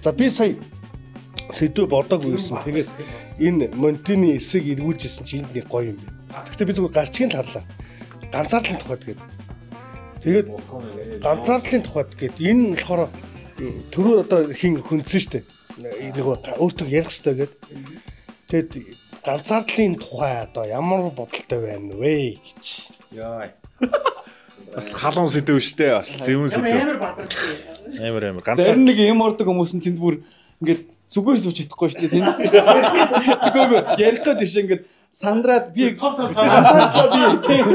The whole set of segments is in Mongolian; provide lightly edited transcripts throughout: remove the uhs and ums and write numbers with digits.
За би сая сэдв бодоогүй байсан. Тэгээд энэ Монтины эсэг эргүүлжсэн чинь энд нэг гоё юм байна. Гэхдээ би зүгээр гарчгийн л харлаа. Ганцаардлын тухайд гээд. Тэгээд ганцаардлын тухайд гээд энэ болохоор түрүү одоо хин хүндсэн штэ. Нэг өөртөө ярих хэрэгтэй гээд. Тэгэд ганцаардлын тухай одоо ямар бодолтой байна вэ гэж. Яа. Бас халуун сэдв штэ. Бас зөвүүн сэдв. Амар бадартай. Амар. Зарим нэг юм ордог хүмүүс нь тэнд бүр ингээд зүгээр сууж чадахгүй шүү дээ. Тэгвэл ярих гээд тийш ингээд сандраад би ганцаардлаа би тийм.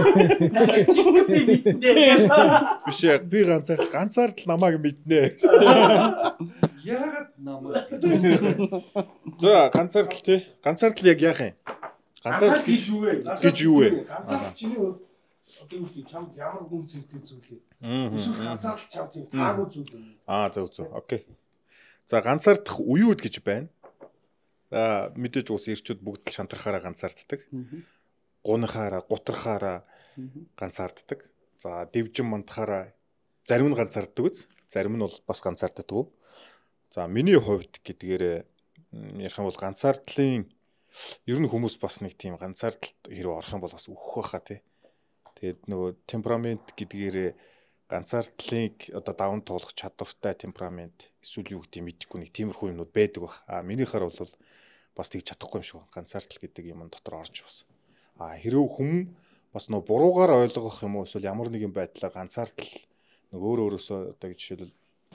Биш яг би ганцаардл намайг мэднэ. Яагаад намайг? За ганцаардл тий. Ганцаардл яг яах юм? Ганцаардл гэж юу вэ? Ганцаардл чиний одоо юу гэдэг чамд ямар гүн зүйтэй зүйл вэ? Эсвэл ганцаардл чамд тийм таагүй зүйл үү? Зөв. Окей. За ганцаардах уюуд гэж байна. За мэдээж ус ирчүүд бүгд л шантрахаараа ганцаарддаг. Гунахаараа, гутрахаараа ганцаарддаг. За дэвжин мандахаараа зарим нь ганцаарддаг үз, зарим нь бол бас ганцаарддаг. За миний хувьд гэдгээр ярих юм бол ганцаардлын ер нь хүмүүс бас нэг тийм ганцаардалд хэрэг орох юм бол бас өөхөх байхаа тий. Тэгээд нөгөө темперамент гэдгээр ганцаардлыг одоо даван туулах чадвартай темперамент эсвэл юу гэдэг мэдэхгүй нэг тиймэрхүү юмнууд байдаг баг. Минийхаар бол бас тэгж чадахгүй юм шиг ганцаардл гэдэг юм дотор орж бас. Хэрэг хүм бас нөгөө буруугаар ойлгох юм уу эсвэл ямар нэгэн байдлаар ганцаардл нөгөө өөрөөсөө одоо жишээлбэл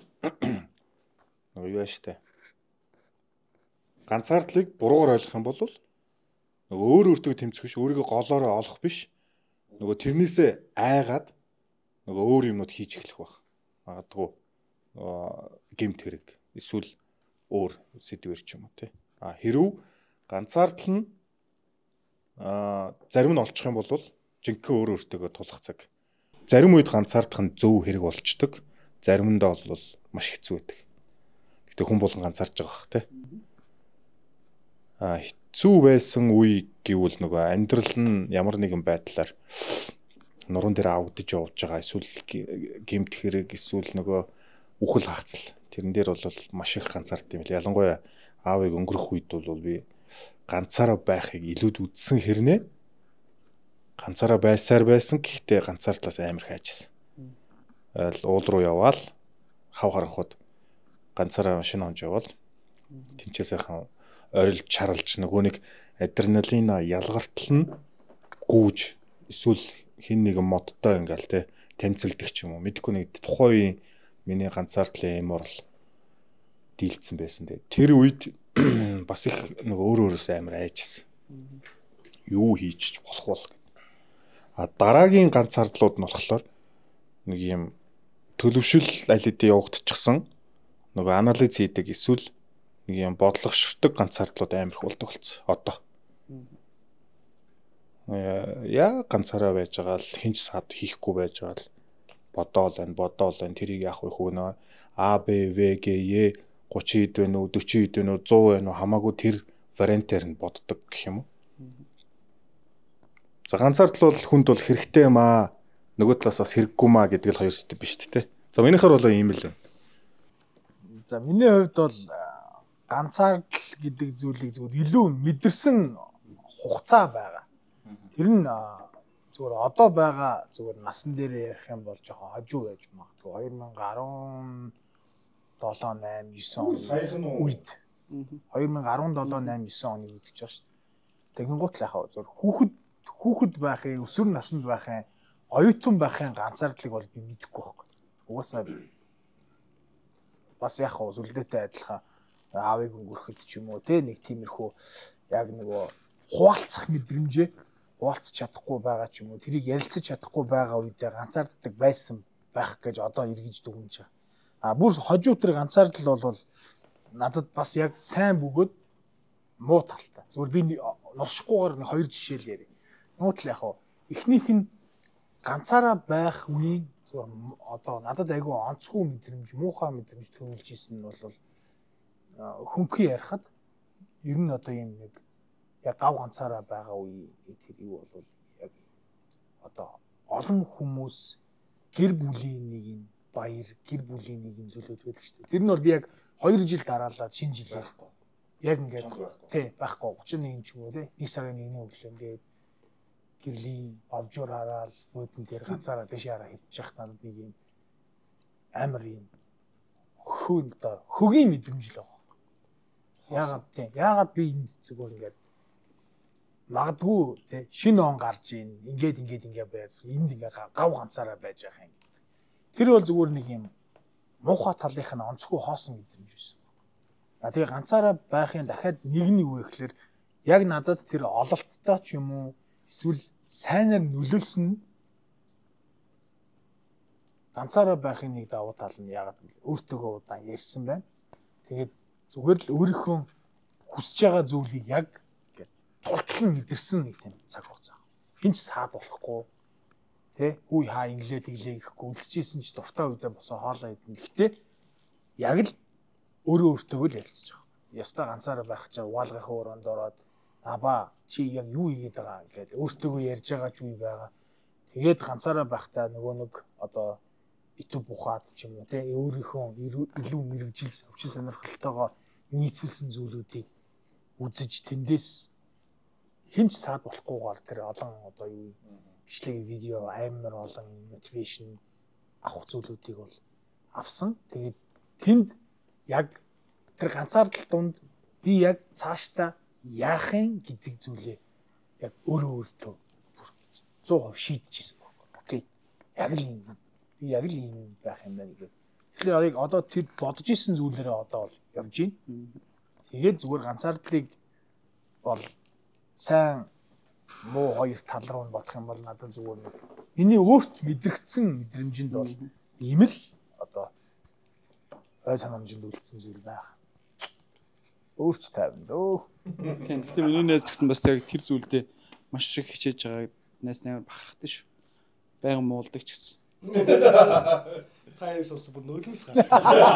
нөгөө юу яаштай. Ганцаардлыг буруугаар ойлгох юм бол нөгөө өөртөө тэмцэх биш, өөрийгөө голоороо олох биш. Нөгөө тэрнээсээ айгаад нөгөө өөр юмнууд хийж эхлэх байх. Магадгүй гэмт хэрэг эсвэл өөр сэдвэр ч юм уу тий. Хэрв ганцаардл нь зарим нь олчих юм бол жинхэнэ өөр өөртөө тулах цаг. Зарим үед ганцаардах нь зөв хэрэг болчдөг. Заримдаа бол маш хэцүү байдаг. Гэтэ хүн болон ганцаарч байгаа бах тий. Хэцүү байсан үе гэвэл нөгөө амьдрал нь ямар нэгэн байдлаар нуруунд дээр авдаж явж байгаа эсвэл гэмт хэрэг эсвэл нөгөө үхэл хагцал тэрэн дээр бол маш их ганцаард юм л ялангуяа аавыг өнгөрөх үед бол би ганцаараа байхыг илүүд үзсэн хэрнээ ганцаараа байсан гэхдээ ганцаардлаас амар хайжсэн. Уул руу яваал хав харанхууд ганцаараа шинэ онж яваал тэнцээ сайхан орилж чаралж нөгөө нэг адреналин ялгартал нь гүүж эсвэл хин нэгэн модтой ингээл те тэмцэлдэг ч юм уу мэдгүй нэг тухайн үеийн миний ганцаардлын юм орл дийлдсэн байсан. Тэр үед бас их нөгөө өөрөөсөө амар айжсэн. Юу хийж болох бол гэд. Дараагийн ганцаардлууд нь болохоор нэг юм төлөвшил аль хэдийн явагдчихсан нөгөө анализ хийдэг эсвэл нэг юм бодлогошдог ганцаардлууд амар их болдог болсон. Одоо яа ганцаараа байж байгаа л хинч сад хийхгүй байж байгаа л бодоол байна тэрийг яах вэ хөө нөө А Б В Г Е 30 хэд вэ нүү 40 хэд вэ нүү 100 вэ нүү хамаагүй тэр вариантаар нь боддог гэх юм уу. За ганцаардл бол хүнд бол хэрэгтэй юм аа. Нөгөө талаас бас хэрэггүй маа гэдэг л хоёр сэдв биш үү те. За минийхэр бол ийм л байна. За миний хувьд бол ганцаардл гэдэг зүйлийг зүгээр илүү мэдэрсэн хугацаа байгаа. Тэр нь зүгээр одоо байгаа зүгээр насан дээр ярих юм бол жоохон хожуу байж магадгүй 2017 8 9 үед 2017 8 9 оны үед гэж байгаа шүү дээ. Тэгэн гут л яхаа зүгээр хүүхэд байхын өсвөр наснд байхын оюутан байхын ганцаардлыг бол би мэдэхгүй байхгүй. Угаасаа бас яг хоо сүлдээтэй адилхан аавыг өнгөрөхөд ч юм уу те нэг тиймэрхүү яг нөгөө хуваалцах мэдрэмжээ хуваалцах чадахгүй байгаа ч юм уу тэрийг ярилцаж чадахгүй байгаа үедээ ганцаарддаг байсан байх гэж одоо эргэж дүгнэж байгаа. Бүр хожуу тэр ганцаардл бол надад бас яг сайн бөгөөд муу талтай. Зүгээр би нуршихгүйгээр нэг хоёр жишээ л ярив. Муу тал яг хоо эхнийх нь ганцаараа байх үеийн одоо надад айгүй онцгүй мэдрэмж, муухай мэдрэмж төрүүлж исэн нь бол хөнхөн ярихад ер нь одоо юм нэг яг гав ганцаараа байгаа үе тэр юу бол яг одоо олон хүмүүс гэр бүлийн нэг юм баяр, гэр бүлийн нэг юм зүйлүүд байдаг шүү дээ. Тэр нь бол би яг 2 жил дараалаад шинэ жил байхгүй. Яг ингээд тий байхгүй 31 ч юм уу тий 1 сарын 1-ний өглөө ингээд гэрлийн авжуур хараад өөдөн дээр ганцаараа дэш хараа хөвчих надад нэг юм амар юм хөгийн мэдрэмж л байгаа. Яагаад би энд зүгээр ингээд магадгүй тий шинэ он гарч ийн ингээд байр энд ингээд гав ганцаараа байж байгаа юм. Тэр бол зүгээр нэг юм муухай талынх нь онцгүй хоосон мэдрэмж байсан. Тэгээ ганцаараа байхын дахиад нэг үү гэхэлэр яг надад тэр ололттой ч юм уу эсвэл сайнаар нөлөөлсөн ганцаараа байхын нэг давуу тал нь яагаад өөртөөгөө удаан ярьсан байна. Тэгээд зүгээр л өөрийнхөө хүсэж байгаа зүйлийг яг ингээд тултлан мэдэрсэн нэг тийм цаг хугацаа. Хинч саад болохгүй тэ үе хаа инглээ тэглээ гэхгүй үлсэжсэн ч дуртай үедээ босоо хоолоо идэн. Гэхдээ яг л өөртөөгөө л ярилцж байгаа. Ястаа ганцаараа байх чаа угаалгахын өрөөнд ороод абаа чи яг юу хийгээд байгаа ингээд өөртөөгөө ярьж байгаа ч үе байгаа. Тэгээд ганцаараа байхдаа нөгөө нэг одоо итүү бухаад ч юм уу те өөрийнхөө илүү мэрэгжил өвчин сонирхолтойгоо нийцүүлсэн зүйлүүдийг үзэж тэндээс хинч саад болохгүйгээр тэр олон одоо юу бичлэг видео амар олон мотивашн авах зүйлүүдийг бол авсан. Тэгээд тэнд яг тэр ганцаардал донд би яг цаашдаа яахын гэдэг зүйлээ яг өөртөө 100% шийдчихсэн байна. Окей. Яг л юм. Би яг л юм байх юм байна гэдэг. Тэгэхээр яг одоо тэр бодож исэн зүйлээрээ одоо бол явж байна. Тэгээд зүгээр ганцаардлыг бол сайн муу хоёр тал руу бодох юм бол надад зүгээр нэг миний өөрт мэдрэгдсэн мэдрэмжинд бол ийм л одоо ой санамжинд үлдсэн зүйл байх. Өөрч тайван дөө. Тийм. Гэтэ миний найз ч гэсэн бас яг тэр зүйлдээ маш их хичээж байгаа. Найз амар бахархдаг шүү. Байнга муулдаг ч гэсэн. Тайс ус бүр нөлөөс гарах.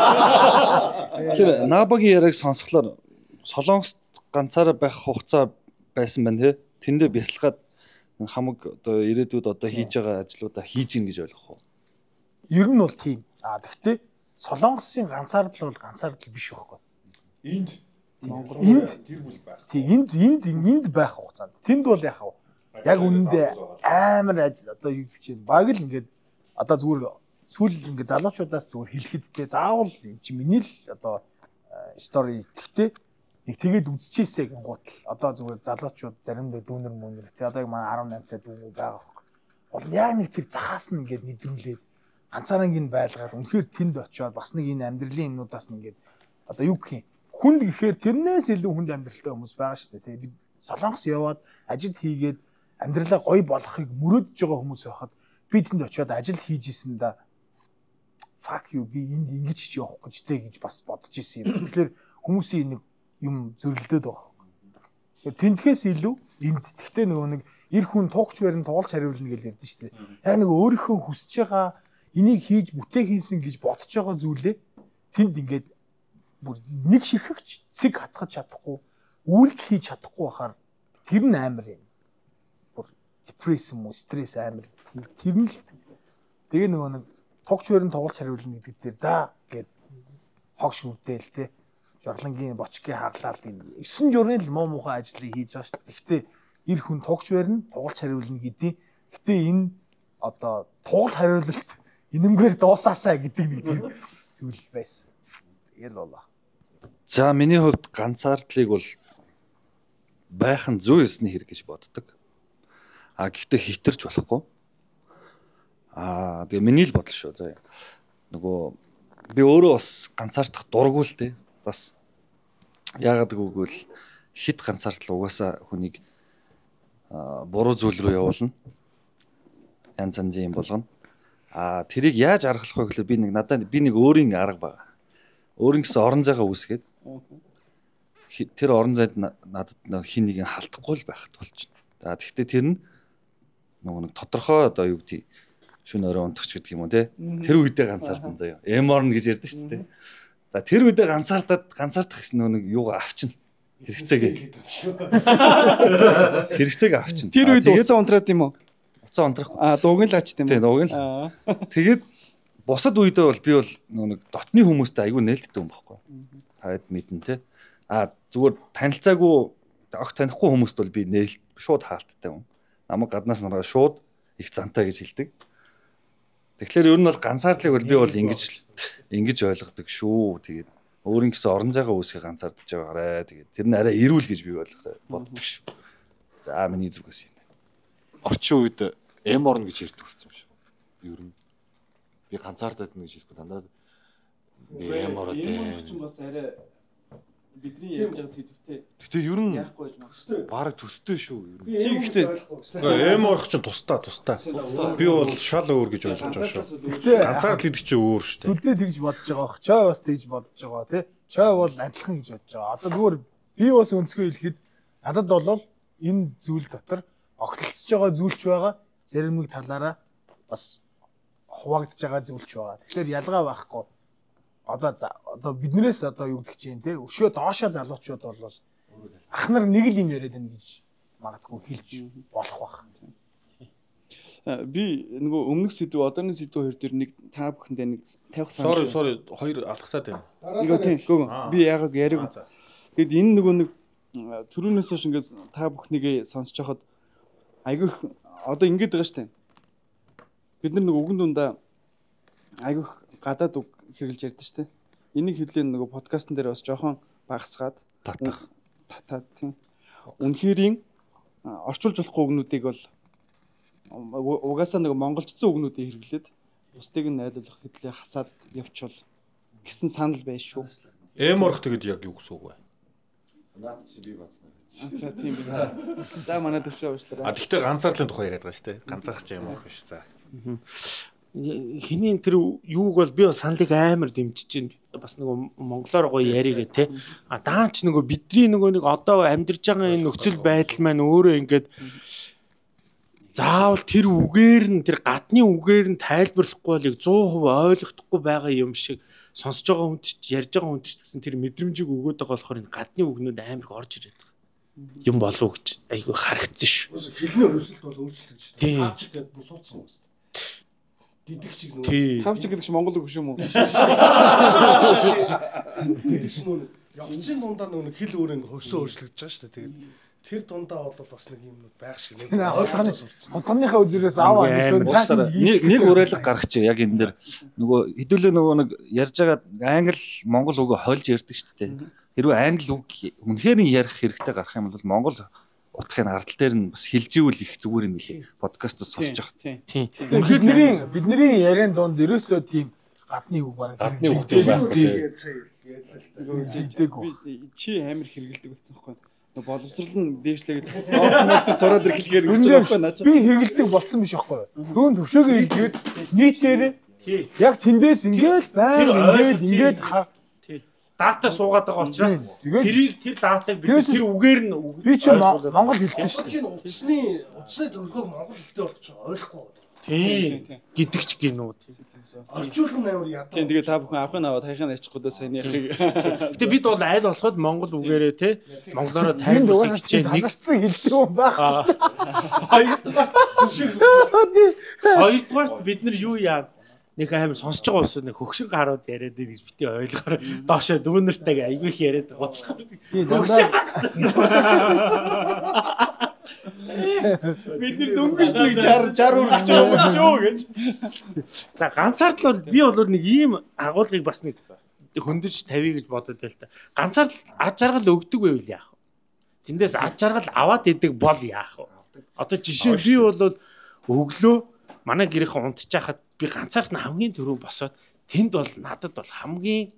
Тэгэхээр Набагийн яриг сонсхолоор Солонгост ганцаараа байх хугацаа байсан байна те. Тэндээ бясалгаад хамаг одоо ирээдүйд одоо хийж байгаа ажлуудаа хийж гин гэж ойлгох уу? Ер нь бол тийм. Гэхдээ Солонгосын ганцаардал бол ганцаардал биш байхгүй. Энд гэр бүл байх. Тийм энд байх хугацаанд. Тэнд бол яах вэ? Яг үнэндээ амар одоо юу гэж чинь баг л ингээд одоо зүгээр сүүл ингээд залуучуудаас зүгээр хэлэхэд те заавал юм чи миний л одоо стори гэхдээ нэг тэгээд үзчихээсэй гингуут л одоо зүгээр залуучууд заримдаа дүүнер мөнөр те одоо манай 18 та дүүнер байгаа байхгүй. Бол яг нэг тэр захаас нь ингээд мэдрүүлээд ганцаарангийн байлгаад үнэхээр тэнд очиод бас нэг энэ амьдралын юмнуудаас нь ингээд одоо юу гэх юм хүнд гэхээр тэрнээс илүү хүнд амьдралтай хүмүүс байгаа шүү дээ те бид Солонгос яваад ажил хийгээд амьдралаа гоё болохыг мөрөөдөж байгаа хүмүүс байхад би тэнд очиод ажил хийж исэн да fuck you би энд ингэж ч явах гэж тэ гэж бас бодож исэн юм. Тэгэхээр хүмүүсийн нэг юм зөрлөдөд байгаа. Тэгэхээр тентхээс илүү энд тэгтээ нөгөө нэг эр хүн туугч барин тоглож хариулна гэж ярьдэн шүү дээ. Яг нэг өөрийнхөө хүсэж байгаа энийг хийж бүтээх хийсэн гэж бодож байгаа зүйлээ тэнд ингээд бүр нэг ширхэгч цэг хатгах чадахгүй үйлдэл хийж чадахгүй байхаар тэр нь амар юм. Бүр депресс юм уу стресс амар тэр нь л тэгээ нөгөө нэг тогч барин тоглож хариулна гэдэг дээр за гээд хог шүрдээл те жорлонгийн бочгийн хаглаад 9 журны л муу муухай ажлыг хийж байгаа шүү дээ. Гэхдээ эр хүн тогч барин тоглож хариулна гэдэг. Гэхдээ энэ одоо тугал хариулалт энэмгээр дуусаасаа гэдэг нэг зүйл байсан. Тэгэл болоо. За миний хувьд ганцаардлыг бол байх нь зүй ёсны хэрэг гэж боддог. Гэхдээ хитэрч болохгүй. Тэгээ миний л бодол шүү. За нөгөө би өөрөө бас ганцаардах дурггүй л те. Бас яагаад гэвэл хит ганцаардал угаасаа хүнийг буруу зүйл рүү явуулна. Янз янзын юм болгоно. Тэрийг яаж аргалах вэ гэхэл би нэг өөрийн арга байгаа. Өөрийн гэсэн орон зайгаа үүсгээд тэр орон зайд надад хин нэг халтахгүй л байхад болчихно. Тэгэхдээ тэр нь нөгөө нэг тодорхой одоо юу гэдэг шүн өрөө унтагч гэдэг юм уу те. Тэр үедээ ганцаардан заяа. Эморн гэж ярьдэн шүү дээ. За тэр үедээ ганцаардах гэсэн нөгөө нэг юугаа авчна. Хэрэгцээгээ. Хэрэгцээгээ авчна. Тэр үед уцаа унтраад юм уу? Уцаа унтрахгүй. Дуугийн л ач тийм үү? Тийм дуугийн л. Тэгээд бусад үедээ бол би бол нэг дотны хүмүүстэй айгүй нээлттэй юм баггүй. Таад мэдэн те. Зүгээр танилцаагүй огт танихгүй хүмүүст бол би нээлт шууд хаалттай юм. Намайг гаднаас нараа шууд их зантай гэж хэлдэг. Тэгэхээр ер нь бол ганцаардлыг бол би бол ингэж ойлгодог шүү. Тэгээд өөрийн гэсэн орон зайгаа үүсгэж ганцаардж байгаарэ. Тэгээд тэр нь арай эрүүл гэж би боддог шүү. За миний зүгээс юм байна. Орчин үед орно гэж ярьдаг болсон юм шүү. Ер нь би ганцаардаад нэг гэж хэлсэн дандаа ороод чинь бас арай бидний ярьж байгаа сэдвтэй. Гэтэ ер нь яахгүй төстэй. баг төстэй шүү. Чи гэхдээ орох чинь тустай. Би бол шал өөр гэж ойлгож байгаа шүү. Гэхдээ Ганцаардл гэдэг чинь өөр шүү. сүддээ тэгж бодож байгаа бох. Чой бас тэгж бодож байгаа тий. Чой бол адилхан гэж бодож байгаа. Одоо зүгээр би бас өнцгөө хэлэхэд надад бол энэ зүйл дотор огтлцож байгаа зүйлч байгаа. Зарим нэг талаараа бас хуваагдж байгаа зүйлч байгаа. Тэгэхээр ялгаа байхгүй. Одоо биднээс юу гэдэг чинь те өшөө доошоо залуучууд бол ах нар нэг л юм яриад байна гэж магадгүй хэлж болох байх. би нөгөө өмнөх сэдв одооны сэдв хоёр дээр нэг та бүхэндээ нэг тавих санал. Sorry хоёр алгасаад байна. Нөгөө тийм гоо би яагаад яриаг. Тэгэд энэ нөгөө нэг түрүүнээс хойш ингээд та бүхнийгээ сонсож байхад айгүйх одоо ингэж байгаа штэ. Бид нар нөгөө үгэн дундаа айгүйх гадаад үг хэрэглэж ярьдэн штэ. Энийг хэлэн нөгөө подкастн дээр бас жоохон багасгаад татах тийм. Үнэхэрийн орчуулж болохгүй үгнүүдийг бол угаасаа нөгөө монголчсон үгнүүдийг хэрэглээд бусдыг нь найлуулах хэвлээ хасаад явчвал гэсэн санал байна шүү. Орох тэгэд яг юу гэсэн үг вэ? Наад чи би бацнаа. За тийм би. За манай төвшөө уучлаарай. Гэхдээ ганцаардлын тухай яриад байгаа шүү дээ. Ганцаарч орох биш. За. Хинийн тэр юуг бол би саналыг амар дэмжиж чинь бас нөгөө монголоор гоё яригээ те. Даач нөгөө бидний нөгөө нэг одоо амьдарч байгаа энэ нөхцөл байдал маань өөрөө ингээд заавал тэр үгээр нь тэр гадны үгээр нь тайлбарлахгүй бол 100% ойлгохдохгүй байгаа юм шиг сонсож байгаа хүнд ч ярьж байгаа хүнд ч гэсэн тэр мэдрэмжийг өгөөд байгаа болохоор энэ гадны үгнүүд амар их орж ирээд байгаа юм болов гэж айгүй харагдсан шүү. Хэлний өрсөлд бол өөрчлөгдөж шүү. Тийм. Тавч гэдэг бүр суудсан юм байна. Дидик чиг нөгөө. Тийм. Тавч гэдэг чи монгол үг шүү мүү? Дидик ч нөгөө явцын дундаа нөгөө хэл өөр ингэ хөгсөө өөрчлөгдөж байгаа шүү дээ. Тэгээд тэр дундаа одоо бас нэг юмнууд байх шиг нэг Холгоныхаа үзээрээс аваа нэг уриалга гаргачих яг энэ дэр нөгөө хэдүүлээ нөгөө нэг ярьж байгаа англи монгол үгөө хольж ярьдаг шүү дээ. Хэрвээ англи үг үнэхээр нь ярих хэрэгтэй гарах юм бол монгол утгын ардтал дээр нь бас хэлживэл их зүгээр юм билий. Подкастаас сонсож байгаа. Тийм. Бидний яриан донд ерөөсөө тийм гадны үг бараг Гадны үг байх. Чи амар хэрэгэлдэг болсон байхгүй. Боловсрал нь дээшлээд автоматик зураад ирэхлээр гэж байгаа байхгүй наа. би хэрэгэлдэг болсон биш байхгүй. Түрүүн төвшөөгөө хэлгээд нийтээр яг тэндээс ингээд ингээд Дата суугаад байгаа учраас тэрийг тэр датаг бид тэр үгээр нь би чи монгол хэлдэг шүү дээ. Утасны төрхөг монгол хэлтэй болгоч ойлгохгүй. тийм гэдэг ч гинүү. Орчуулгын амар ядаа. Тийм тэгээ та бүхэн авахын аваад хайхын ачихгүй саяныхыг. Гэтэ бид бол айл болоход монгол үгээрээ те монголоор тайлбарлах гэж нэг Тазарцсан хэлдэг юм байх. Хоёрдугаарт бид нар юу яа нэг амар сонсож байгаа улсууд нэг хөгшин гарууд яриад байг гэж бити ойлгохоор доошоо дүүнэртэйг айгүй их яриад байгаа болохоор Тийм дандаа Бид нэр дөнгөж нэг 60 үргэж байгаа шүү гэж. за ганцаардл бол би бол нэг ийм агуулгыг бас нэг хөндөж тавья гэж бодод байл та. Ганцаардл ад жаргал өгдөг байвал яах вэ? Тэндээс ад жаргал аваад идэг бол яах вэ? Одоо жишээ би бол өглөө манай гэрийнхэн унтж байхад би ганцаард нь хамгийн түрүү босоод тэнд бол надад бол хамгийн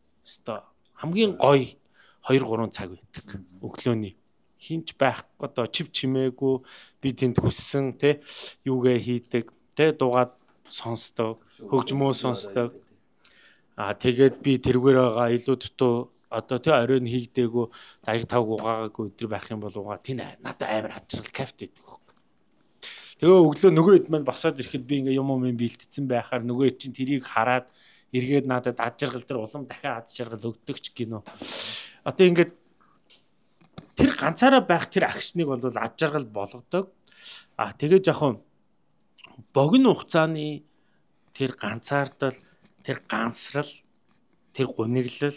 гоё 2-3 цаг байдаг. Өглөөний хинч байхгүй одоо чив чимээгүй би тэнд хүссэн те юугээ хийдэг те дуугаад сонсдог хөгжмөө сонсдог тэгээд би тэргээр байгаа илүү дутуу одоо те оройн хийгдээгүй 85 угаагаагүй өдөр байх юм бол угаа тийм надад амар хачрал кайфт байдаг. Тэгээ өглөө нөгөө хэд маань босоод ирэхэд би ингээ юм бэлтцсэн байхаар нөгөө хэд чинь тэрийг хараад эргээд надад ад жаргал дээр улам дахиад ад жаргал өгдөг ч гинөө. Одоо ингээд тэр ганцаараа байх тэр агшныг бол ад жаргал болгодог. Тэгээ жоохон богино хугацааны тэр ганцаардал, тэр гансрал, тэр гуниглал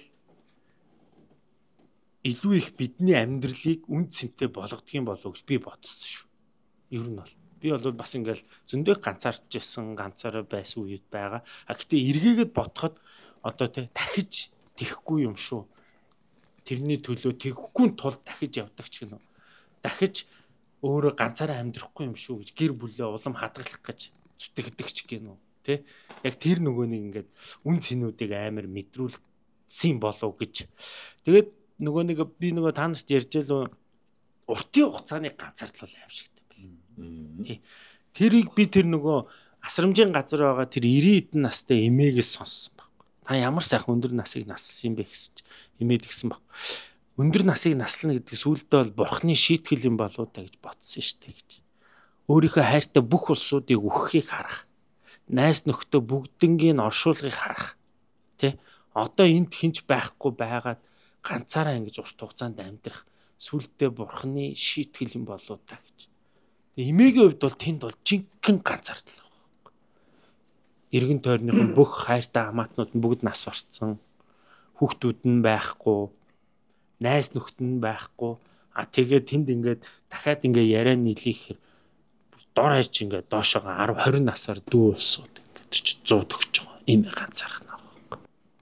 илүү их бидний амьдралыг үн цэнтэй болгодгийн болов гэж би бодсон шүү. Ер нь бол би бол бас ингээл зөндөө ганцаарч ирсэн, ганцаараа байсан үед байгаа. Гэхдээ эргээгээд бодоход одоо тэ дахиж тэхгүй юм шүү. Тэрний төлөө тэхгүй тул дахиж явдаг ч гэнэ. Дахиж өөрөө ганцаараа амьдрахгүй юм шүү гэж гэр бүлээ улам хадгалах гэж зүтгэдэг ч гэнэ. Тэ? Яг тэр нөгөө нэг ингээд үн цэнүүдийг амар мэдрүүлсэн болов гэж. Тэгээд нөгөө нэг би нөгөө та нарт ярьж л уртын хугацааны ганцаардлал аимшигтай байна. Тий. Тэрийг би тэр нөгөө асрамжийн газар байгаа тэр 90 хэдэн настай эмээгээс сонссон баг. Та ямар сайхан өндөр насыг нассан юм бэ гэсэн эмээд гисэн баг. Өндөр насыг наслана гэдэг сүулдэ бол бурхны шийтгэл юм болоо та гэж бодсон шүү дээ гэж. Өөрийнхөө хайртай бүх улсуудыг өгөхийг харах. Найс нөхдөө бүгднгийн оршуулгыг харах. Тэ? Одоо энд хинч байхгүй байгаад ганцаараа ингэж урт хугацаанд амьдрах сүултээ бурхны шийтгэл юм болоо та гэж. Эмээгийн хувьд бол тэнд бол жинхэнэ ганцаардал байгаа. Иргэн тойрныхон бүх хайртай хамаатнууд нь бүгд нас орцсон. Хүүхдүүд нь байхгүй, найз нөхд нь байхгүй. Тэгээд тэнд ингээд дахиад ингээ яриа нийлэхээр дор хаяж ингээ доошоо 10 20 насаар дүү улсууд ингээд 100 төгсөж байгаа. Ийм ганцаарх наа.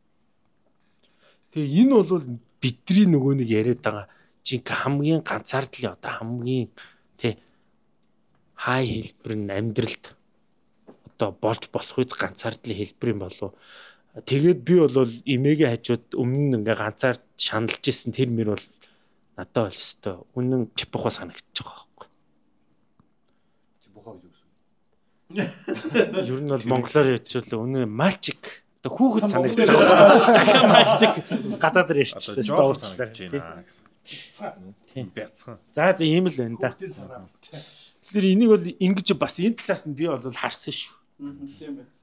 Тэгээ энэ бол бидний нөгөө нэг яриад байгаа жинхэнэ хамгийн ганцаардл одоо хамгийн тий хай хэлбэр нь амьдралд одоо болж болох үз ганцаардлын хэлбэр юм болов. Тэгээд би бол эмээгийн хажууд өмнө нь ингээ ганцаар шаналж исэн тэр мөр бол надад бол өстой үнэн чипхоо санагдчих байгаа байхгүй. Чипхоо гэж үгс. Ер нь бол монголоор ярьчихвал үнэн мальчик хүүхэд санагдаж байгаа. Дахиад мальчик гадаад дээр ярьчихлаа. Санагдаж байна гэсэн. Тийм бяцхан. За ийм л байна да. Тэгэхээр энийг бол ингэж бас энэ талаас нь би бол харсан шүү. Тийм байна.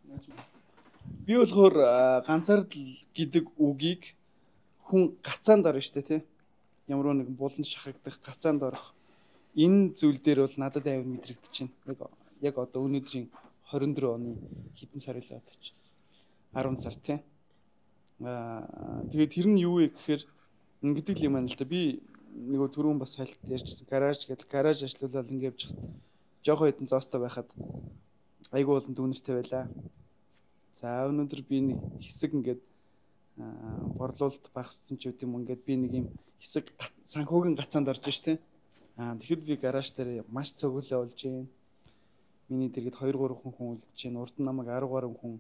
Би болохоор ганцаардл гэдэг үгийг хүн гацаанд орно штэ тий. Ямар нэгэн буланд шахагдах гацаанд орох энэ зүйл дээр бол надад амар мэдрэгдэж байна. Яг одоо өнөөдрийн 24 оны хэдэн сар вэ одоо чи 10 сар тий. Тэгээд тэр нь юу вэ гэхээр ингэдэг юм байна л да. Би нөгөө түрүүн бас хальт ярьжсэн гараж гэдэг гараж ажиллаулаад ингэ явж хат жоохоо хэдэн зоостой байхад айгуу болон дүүнэртэй байлаа. За өнөөдөр би нэг хэсэг ингээд борлуулалт багассан ч үгүй юм ингээд би нэг юм хэсэг санхүүгийн гацаанд орж штэ. Тэгэхэд би гараж дээр маш цогцолтой болж байна. Миний дэргэд 2 3 хүн үлдэж байна. Урд нь намайг 10 гаруй хүн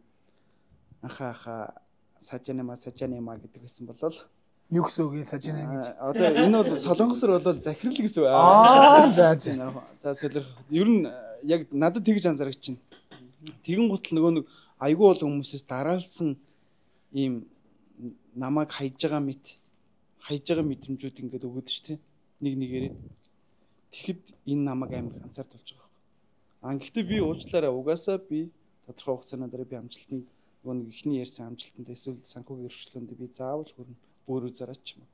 аха сажанема гэдэг байсан болол Юу гэсэн үг юм сажина гэж. Одоо энэ бол солонгосоор бол захирал гэсэн үг. За солирх. Ер нь яг надад тэгж анзаарч байна. Тэгэн гутал нөгөө нэг айгүй бол хүмүүсээс дараалсан ийм намайг хайж байгаа мэдрэмжүүд ингээд өгöd ч тийм нэг нэгээрээ. Тэгэхэд энэ намайг амар ганцаар тулж байгаа. Гэхдээ би уучлаарай угаасаа би тодорхой хугацааны дараа би амжилтанд нөгөө нэг ихний ярьсан амжилтанд эсвэл санхүүгийн өргөжлөнд би заавал хүрнэ. Өөрөө зараач юм.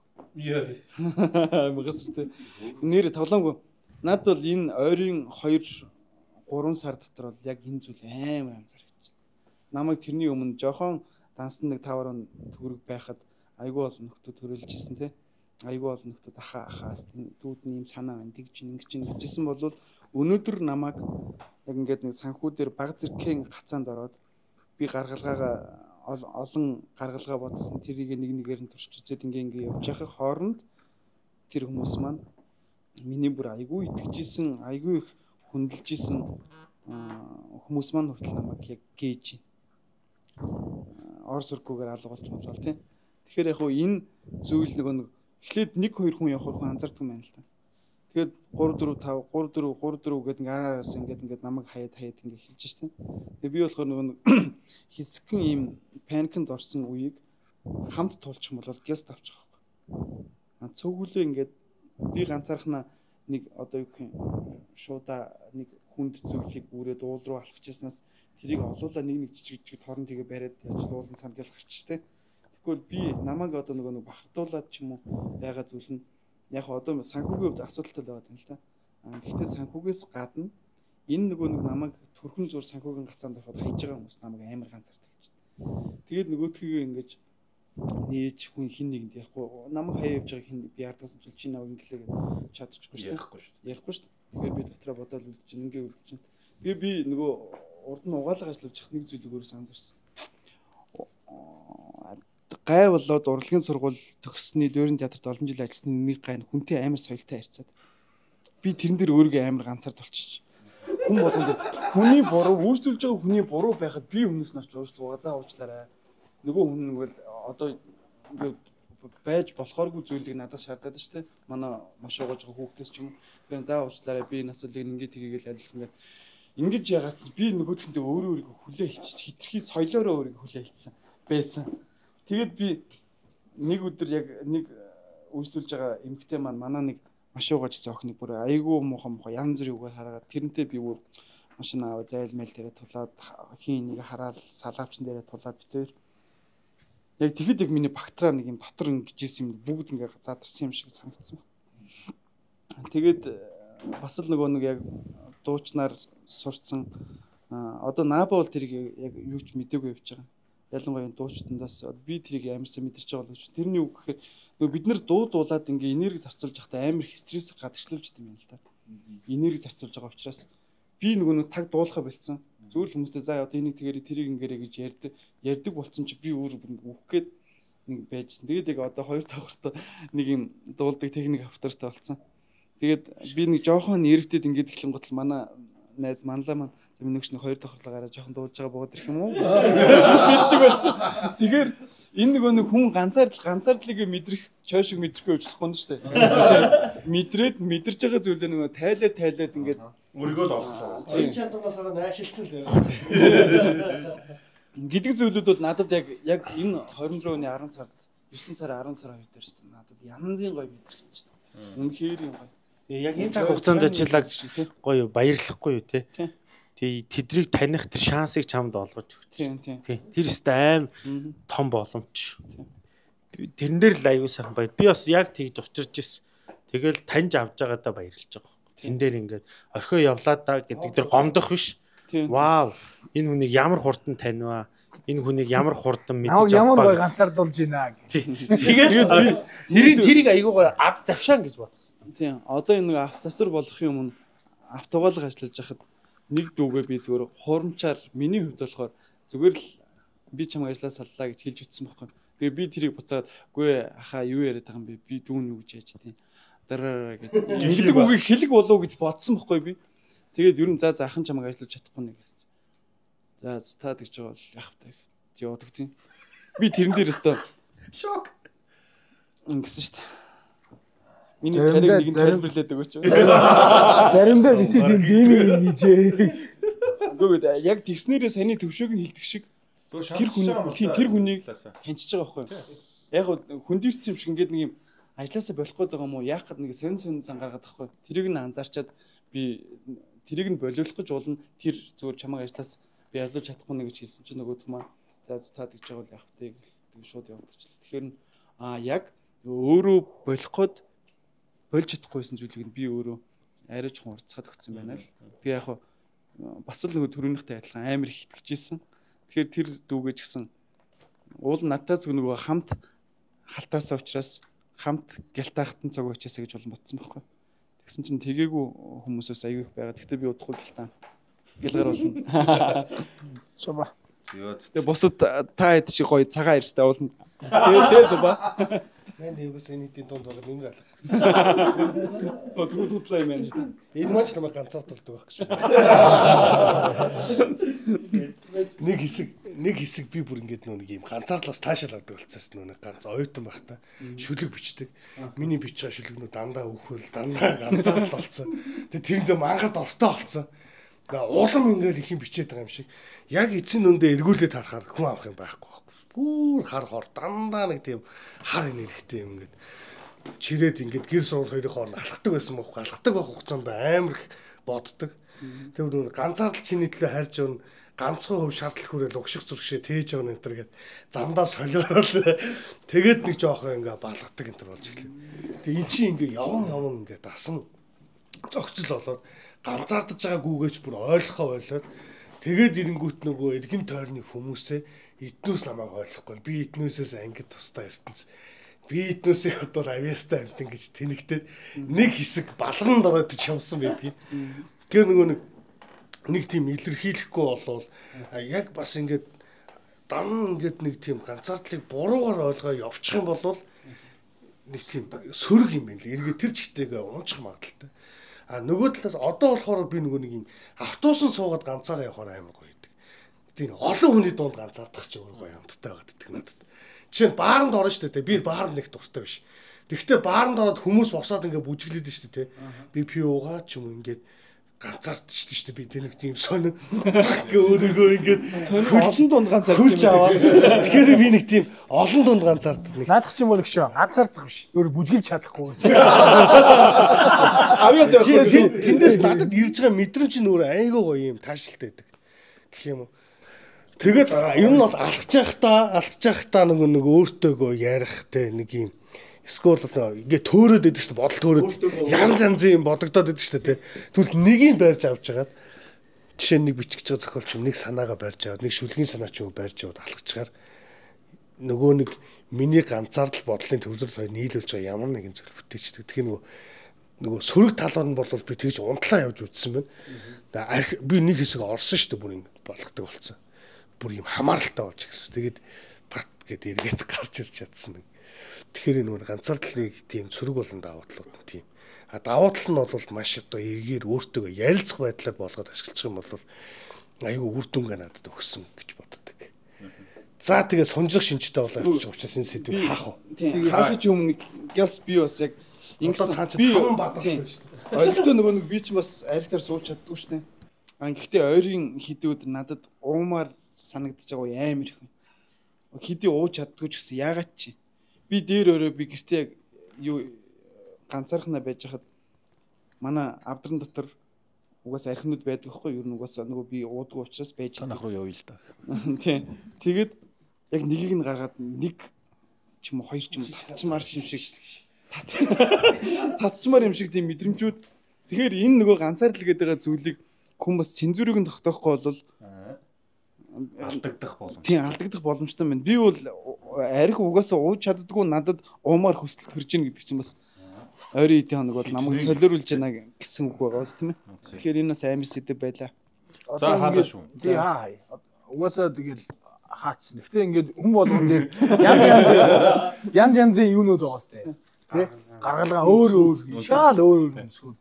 Яа. Магасрт. Нэр тоглоомгүй. Над бол энэ ойрын 2 3 сар дотор бол яг энэ зүйл амар анзаарч байна. Намайг тэрний өмнө жоохон дансан нэг 5 орон төгрөг байхад айгүй бол нөхдөд төрөлж исэн те. Айгүй бол нөхдөд ахаас дүүд нь юм санаа байна. Тэгж ингэжсэн бол өнөөдөр намайг яг ингээд нэг санхүү дээр баг зэргийн гацаанд ороод би гаргалгаагаа олон гаргалгаа бодсон тэрийг нэг нэгээр нь туршиж үзээд ингээ явж байхад хооронд тэр хүмүүс маань миний бүр айгүй итгэжсэн айгүй их хүндэлж исэн хүмүүс маань хүртэл намайг яг гээж байна. Орс ургуугаар алгуулж болоо тийм. Тэгэхээр яг хөө энэ зүйл нэг эхлээд 1 2 хүн явах хүн анзаардаг юм байна л та. Тэгээд 3 4 5 3 4 гэдэг ингээ араас ингээд намайг хаяад ингээ хэлж шít. Тэгээд би болохоор нэг хэсэгэн ийм паникнд орсон үеийг хамт туулчих юм бол гяст авчих байхгүй. Цөглөө ингээд би ганцаархнаа нэг одоо юу гэх юм шуудаа нэг хүнд зүйлийг бүрээд уул руу алхажсанаас тэрийг олуулаа нэг жижиг торон тэгээ бариад яаж уулын цангаас гарч шít. Тэгвэл би намайг одоо нэг бахардуулаад ч юм уу байгаа зүйл нь яг одоо санхүүгийн хувьд асуудалтай байгаад байна л да. Гэхдээ санхүүгээс гадна энэ нөгөө нэг намайг төрхөн зур санхүүгийн гацаанд ороход хайж байгаа хүмүүс намайг амар ганцаардаг гэж. Тэгээд нөгөөдхийгөө ингэж нээж хүн хин нэгэнд ярихгүй намайг хаяа явж байгаа хин би ардгасан ч чи намайг инглээ гэж чадчихгүй шүү дээ. Ярихгүй шүү дээ. Тэгэхээр би дотроо бодоод үлдэж чинь ингээ үлдэж чинь. Тэгээ би нөгөө урд нь угаалга ажиллаж явах нэг зүйлийг өөрөөс анзаарсан. Гай болоод урлагийн сургууль төгссөний Дүүрэн театрт олон жил ажилласан нэг гай хүнтэй амар соёлтой харьцаад. Би тэрэн дээр өөрийгөө амар ганцаард болчих. Хүн болгонд хүний буруу өөрчлөж байгаа хүний буруу байхад би өмнөөс нь очиж уучлаа. За уучлаарай. Нөгөө хүн нэгвэл одоо ингээд байж болохооргүй зүйлийг надад шаардаад шүү дээ. Манай маш угааж байгаа хүүхдээс ч юм уу. Тэгэхээр за уучлаарай. Би энэ асуудлыг ингээд тгийгээл адилхан ингэж ягаадсан. Би нөгөөдхөндөө өөрийгөө хүлээ хийчих. Хитрхи соёлоороо өөрийгөө хүлээ хийсэн байсан. Тэгээд би нэг өдөр яг нэг үйлчлүүлж байгаа эмэгтэй манай нэг маш уугажсэн охиныг бүр айгүй муухай янз бүрийн үгээр хараад тэрнтэй би бүр машин аваа зайлмэл дээрээ тулаад хин нэг хараад салаавчин дээрээ тулаад битээр яг тэгэхэд яг миний багтраа нэг юм дотор ингэжсэн юм бүгд ингээ задарсан юм шиг санагдсан байна. Тэгээд бас л нөгөө нэг яг дуучнаар сурцсан одоо наба бол тэрийг яг юу ч мэдээгүй явж байгаа. Ялангуяа дуучтандаас би тэрийг амарсан мэдэрч байгаа л гэж. Тэрний үг гэхээр нөгөө бид нэр дуулаад ингээ энерги зарцуулж явахдаа амар их стресс гадагшлуулж идэм юм л да. Энерги зарцуулж байгаа учраас би нөгөө нэг таг дуулахаа болцсон. Зүгээр л хүмүүстэй за одоо энийг тэгэрэй тэрийг ингээрэй гэж ярьдаг болсон чи би өөр үхэх гээд нэг байжсэн. Тэгээд яг одоо хоёр давхартай нэг юм дуулдаг техник автортай болсон. Тэгээд би нэг жоохон нэрвтэд ингээд эхлэн готл манай найз манлаа маань өмнөгч нэг хоёр давхарлаагаараа жоохон дуулж байгаа бод ирэх юм уу? Мэддэг болсон. Тэгэхээр энэ нөгөө нэг хүн ганцаардлыг мэдрэх чойшиг мэдрэхгүй уучлахгүй нь шүү дээ. Мэдрээд мэдэрч байгаа зүйлээ нөгөө тайлаад ингээд өөрийгөө л олох. Энэ чанарнаас наашилсан л юм. Гэдэг зүйлүүд бол надад яг энэ 24 оны 10 сард 9 сар 10 сар хоёр дээрс надад янзын гоё мэдрэгч. Үнэхээр юм гоё. Тэгээ яг энэ цаг хугацаанд чилаг гоё баярлахгүй юу те. Тэгээ тэдрийг таних тэр шансыг чамд олгож өгч. Тийм. Тэр өстэй аим том боломж. Тэрэн дээр л аягүй сайхан баяр. Би бас яг тэгж учирч ирсэн. Тэгэл таньж авч байгаадаа баярлж байгаа. Тэн дээр ингээд орхио явлаа да гэдэг тэр гомдох биш. Вау. Энэ хүнийг ямар хурдан таньваа. Энэ хүнийг ямар хурдан мэдэж авах. Ямар гоё ганцаардуулж байна гэх. Тэгээд тэрийг аягүй гоё ад завшаан гэж бодох хэрэгтэй. Тийм. Одоо энэ нэг авт засвар болохын өмнө авт угаалга ажиллаж байхад нэг дүүгээ би зүгээр хурамчаар миний хувьд болохоор зүгээр л би чамайг ажиллаа саллаа гэж хэлж үтсэн байхгүй. Тэгээ би тэрийг буцаад үгүй хаа юу яриад байгаа юм бэ? Би дүүн юу гэж яаж тийм. Дараа гэдэг. Хэлэг үгийг хэлэг болов гэж бодсон байхгүй би. Тэгээд ер нь за ахын чамайг ажиллаж чадахгүй нэг гэсэн. За та тэгж байгаа бол яах вэ гэж явдаг тийм. Би тэрэн дээр өстөө шок ингэсэн шүү дээ. Миний царийг нэг нь тайлбарлаад өгөөч. Заримдаа бид тийм дэмий хийжээ. Гэхдээ яг тэгснээрээ саяны төвшөөг нь хилдэг шиг тэр хүнийг таньчихж байгаа байхгүй. Яг хөндөрсөн юм шиг ингээд нэг юм ажилласаа болох гээд байгаа юм уу? Яах гээд нэг сонь цан гаргаад байхгүй. Тэрийг нь анзаарчаад би тэрийг нь болиулах гэж уулна. Тэр зүгээр чамайг ажиллаас би ажиллаж чадахгүй нэг гэж хэлсэн чинь нөгөөдх маань за та тэгж байгаа бол яах вэ гэж шууд явуулчихлаа. Тэгэхээр яг өөрөө болох гээд болж чадахгүйсэн зүйлийг би өөрөө арай жоохон уртцаад өгсөн байна л. Тэгээ яг бас л нөгөө төрөөнийхтэй адилхан амар их итгэжсэн. Тэгэхээр тэр дүүгээ ч гэсэн уул надтай зөв нөгөө хамт халтаасаа учраас хамт гялтаахтан цаг уучаасаа гэж бол ботсон байхгүй. Тэгсэн чинь тэгээгүй хүмүүсээс аягүй их байгаа. Гэхдээ би удахгүй гэлгаар болно. Суба. Тэгээ бусад та хэд чи гоё цагаан ирстэй уулна. Тэгээ суба. Мэн дэвс энэний дунд бол юм галах. Өтгөө судлаа юм байна. Энэ маань ч намайг ганцаардуулдаг байх гэж. Нэг хэсэг би бүр ингээд нэг юм ганцаардлаас таашаал авдаг болцсон нэг ганц оюутан байх та. Шүлэг бичдэг. Миний бичиж байгаа шүлэгнүүд дандаа өвхөл, дандаа ганцаардл болцсон. Тэгээ тэрэндээ мангад ортой болцсон. Улам ингээд их юм бичээд байгаа юм шиг. Яг эцсийн нүндээ эргүүлээд харахаар хүн авах юм байхгүй. Бүр хар хор дандаа нэг тийм хар энергитэй юм ингээд чирээд ингээд гэр сургууль хоёрын хооронд алхдаг байсан байхгүй. Алхдаг байх хугацаанд амар их боддог. Тэр нүг ганцаардл чиний төлөө харж явна. Ганцхан хөв шаардлах хүрэл угших зургшээ тээж явна энэ төр гэд замдаа солиорол тэгээд нэг жоохон ингээ балгадаг энэ төр болж эхлэв. Тэг эн чинь ингээ яван ингээ дасан зогцол болоод ганцаардаж байгаа гүүгээч бүр ойлгохоо болоод тэгээд ирэнгүүт нөгөө эргэн тойрны хүмүүсээ эднээс намайг ойлгохгүй. Би эднээсээс ангид тустай ертөнц. Би эднээсээ одоо авьяастай амтан гэж тэнэгтээд нэг хэсэг балганд ороод явсан байдгийг. Тэгээ нөгөө нэг тийм илэрхийлэхгүй болвол яг бас ингээд дан ингээд нэг тийм ганцаардлыг буруугаар ойлгоо явчих юм бол нэг тийм сөрөг юм байна л. Эргээ тэр чигтэйгээ унчих магадaltaй. А нөгөө талаас одоо болохоор би нөгөө нэг юм автобусан суугаад ганцаараа явахаар амар гоё байдаг. Тийм олон хүний дунд ганцаардах ч өөр гоё амттай байгаад байдаг надад. Жишээ нь бааранд орно шүү дээ. Би бааранд нэг дуртай биш. Тэгэхдээ бааранд ороод хүмүүс босоод ингээ бүжиглээд шүү дээ. Би уугаад ч юм ингээд ганцаардчих шүү дээ. Би тэр нэг тийм сонин өөрөөгөө ингээд олон дунд ганцаар хөлж аваад. Тэгэхээр би нэг тийм олон дунд ганцаарддаг нэг. Наадах ч юм бол гшөө ганцаардах биш. Зөвхөн бүжгэлж чадахгүй гэж. Авьяас тэндээс надад ирж байгаа мэдрэмж нь өөр айгүй гоё юм таашилтай байдаг. Гэх юм уу. Тэгээд ер нь бол алхаж явахдаа нэг өөртөөгөө ярих те нэг юм скол ингээ төөрөөд идэв шүү дээ бодол төөрөөд янз янзын юм бодогдоод идэв шүү дээ те. Тэгвэл нэгийг барьж авч жагаад жишээ нь нэг бичих гэж байгаа зохиолч юм нэг санаагаа барьж аваад нэг шүлгийн санаа ч юм барьж аваад алхачаар нөгөө нэг миний ганцаардал бодлын төвлөрөл хоёр нийлүүлж байгаа ямар нэгэн зүйл бүтээчдэг. Тэгэхээр нөгөө сөрөг талаар нь бол би тэгж унтлаа явж үтсэн байна. Би нэг хэсэг орсон шүү дээ бүр ингэ болгодог болсон. Бүр юм хамааралтай болж гисэн. Тэгээд бат гэд эргээд гарч ирж чадсан. Тэгэхээр энэ ганцаардлыг тийм сөрөг болон давуу талууд нь тийм. А давуу тал нь бол маш одоо эргээр өөртөө ярилцах байдлаар болгоод ашиглах юм бол айгүй үр дүнгээ надад өгсөн гэж боддог. За тэгээ сонжих шинжтэй болоо явчих учраас энэ сэдвийг хаах уу. Тийм хаах ч юм гялс би бас яг ингэсэн би бадаг шүү дээ. Ойлгохтой нөгөө нэг би ч бас аригтаар сууж чаддгүй шүү дээ. Гэхдээ ойрын хідүүд надад уумаар санагдаж байгаа амар их. Хидий ууж чаддгүй ч гэсэн яагаад чи би дээр өөрөө би гэртээ яг юу ганцаархнаа байж хахад манай авдрын дотор угаасаа архинууд байдаг хгүй юу угаасаа нөгөө би уудгүй учраас байж танах руу явъя л да. Тийм. Тэгээд яг нэгийг нь гаргаад нэг ч юм уу хоёр ч юм татчмаар юм шиг татчмаар юм шиг тийм мэдрэмжүүд. Тэгэхээр энэ нөгөө ганцаардл гэдэг байгаа зүйлийг хүмүүс цензурыг нь тогтоохгүй бол алдагдах боломжтой. Тийм алдагдах боломжтой байна. Би бол арх угаасаа ууж чаддгүй надад уумаар хүсэлт төрж ийн гэдэг чинь бас ойрын эдийн хоног бол намайг солиоруулж байна гэсэн үг байгаа бас тийм ээ. Тэгэхээр энэ бас амар сэдв байлаа. За хаалаа шүү. Тий хаа. Угаасаа тэгэл хаацсан. Гэхдээ ингээд хүн болгон дээр янз янзын юунууд байгаа сте. Тэ? Гаргалгаа өөр шал өөр өнцгүүд.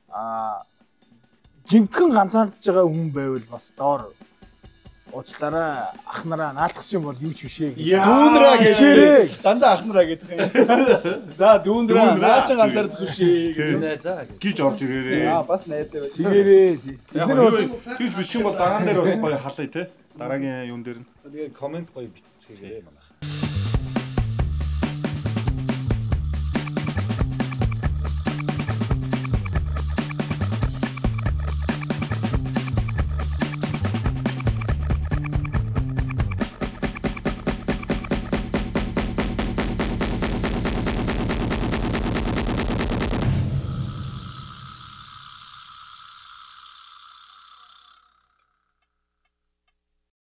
Жинхэнэ ганцаардж байгаа хүн байвал бас доор уучлаарай ах нараа наадах юм бол юу ч бишээ гэж. Дүүнраа гэж дандаа ах нараа гэдэг юм. За дүүнраа наач ганцаардах бишээ. За гэж орж ирээрээ. Бас найзаа байж. Тэгээрээ. Бид нар гэж биш юм бол дагаан дээр бас гоё халъя те. Дараагийн юун дээр нь. тэгээ комент гоё биччихээрэй манайха.